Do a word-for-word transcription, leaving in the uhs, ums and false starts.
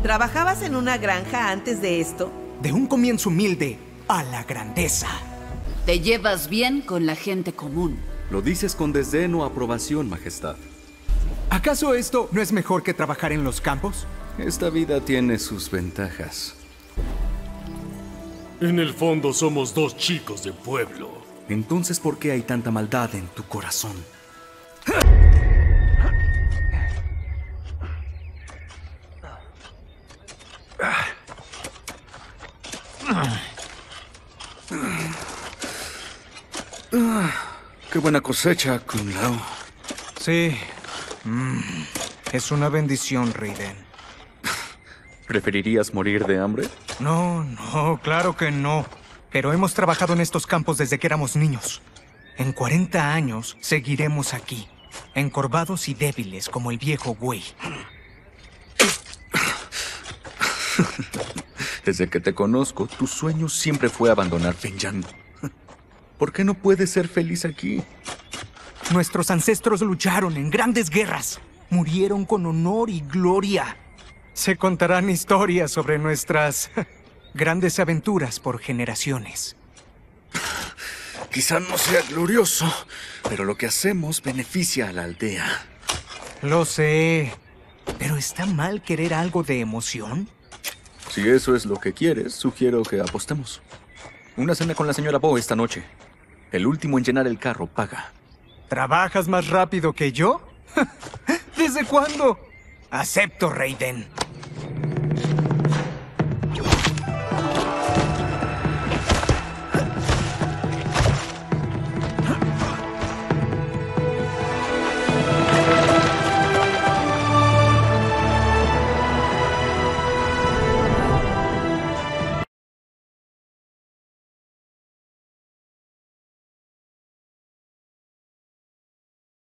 ¿Trabajabas en una granja antes de esto? De un comienzo humilde a la grandeza. Te llevas bien con la gente común. Lo dices con desdén o aprobación, Majestad. ¿Acaso esto no es mejor que trabajar en los campos? Esta vida tiene sus ventajas. En el fondo somos dos chicos de pueblo. Entonces, ¿por qué hay tanta maldad en tu corazón? Qué buena cosecha, Kung Lao. Sí. Mm, es una bendición, Raiden. ¿Preferirías morir de hambre? No, no, claro que no. Pero hemos trabajado en estos campos desde que éramos niños. En cuarenta años seguiremos aquí, encorvados y débiles como el viejo Wei. Desde que te conozco, tu sueño siempre fue abandonar Fengyang. ¿Por qué no puedes ser feliz aquí? Nuestros ancestros lucharon en grandes guerras. Murieron con honor y gloria. Se contarán historias sobre nuestras grandes aventuras por generaciones. Quizá no sea glorioso, pero lo que hacemos beneficia a la aldea. Lo sé. ¿Pero está mal querer algo de emoción? Si eso es lo que quieres, sugiero que apostemos. Una cena con la señora Bo esta noche. El último en llenar el carro paga. ¿Trabajas más rápido que yo? ¿Desde cuándo? Acepto, Raiden.